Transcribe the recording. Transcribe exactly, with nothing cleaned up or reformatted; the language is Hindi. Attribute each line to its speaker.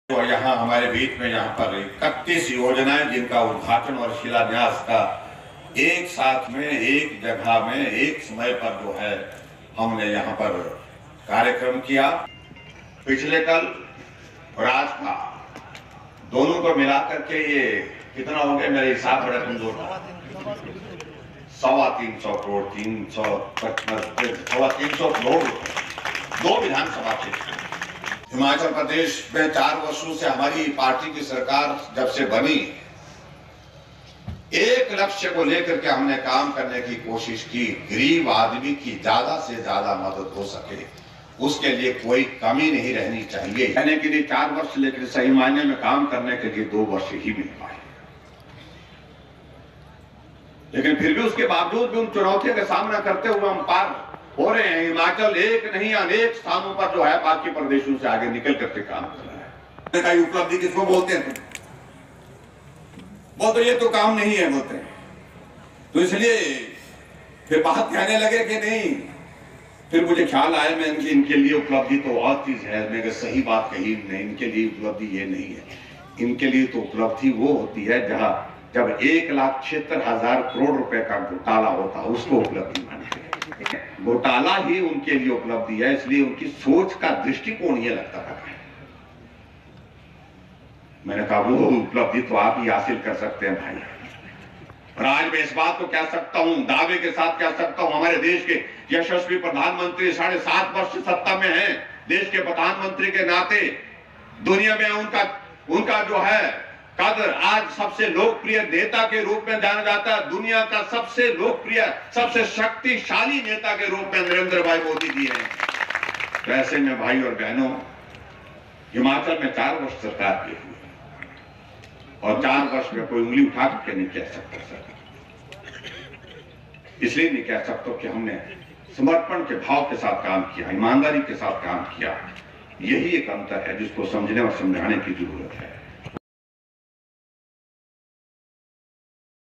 Speaker 1: तो यहाँ हमारे बीच में यहाँ पर इकतीस योजनाएं जिनका उद्घाटन और शिलान्यास का एक साथ में एक जगह में एक समय पर जो है हमने यहाँ पर कार्यक्रम किया। पिछले कल और आज का दोनों को मिलाकर के ये कितना हो गया, मेरे हिसाब बड़ा कमजोर था, सवा तीन सौ करोड़ तीन सौ पचपन सवा तीन सौ करोड़ दो विधानसभा क्षेत्र। हिमाचल प्रदेश में चार वर्षों से हमारी पार्टी की सरकार जब से बनी, एक लक्ष्य को लेकर के हमने काम करने की कोशिश की, गरीब आदमी की ज्यादा से ज्यादा मदद हो सके, उसके लिए कोई कमी नहीं रहनी चाहिए। कहने के लिए चार वर्ष, लेकिन सही मायने में काम करने के लिए दो वर्ष ही मिल पाए। लेकिन फिर भी उसके बावजूद भी उन चुनौतियों का सामना करते हुए हम पार हो रहे हैं। हिमाचल एक नहीं अनेक स्थानों पर जो है बाकी प्रदेशों से आगे निकल करके काम कर रहा है। उपलब्धि किसको बोलते हैं? वो तो ये तो काम नहीं है बोलते हैं, तो इसलिए फिर बात कहने लगे कि नहीं। फिर मुझे ख्याल आया मैं इनके इनके लिए उपलब्धि तो और चीज है। मैंने सही बात कही नहीं, इनके लिए उपलब्धि ये नहीं है। इनके लिए तो उपलब्धि वो होती है जहां जब एक लाख छिहत्तर हजार करोड़ रुपए का घोटाला होता है, उसको उपलब्धि मानते हैं। घोटाला ही उनके लिए उपलब्धि है, इसलिए उनकी सोच का दृष्टिकोण ये लगता है। मैंने कहा वो उपलब्धि तो आप ही हासिल कर सकते हैं भाई। और आज मैं इस बात को कह सकता हूं, दावे के साथ कह सकता हूं, हमारे देश के यशस्वी प्रधानमंत्री साढ़े सात वर्ष सत्ता में हैं। देश के प्रधानमंत्री के नाते दुनिया में उनका उनका जो है कदर, आज सबसे लोकप्रिय नेता के रूप में जाना जाता है। दुनिया का सबसे लोकप्रिय, सबसे शक्तिशाली नेता के रूप में नरेंद्र भाई मोदी जी हैं। तो ऐसे में भाई और बहनों, हिमाचल में चार वर्ष सरकार की हुई और चार वर्ष में कोई उंगली उठा के नहीं कह सकता सर। इसलिए नहीं कह सकता कि हमने समर्पण के भाव के साथ काम किया, ईमानदारी के साथ काम किया। यही एक अंतर है जिसको समझने और समझाने की जरूरत है।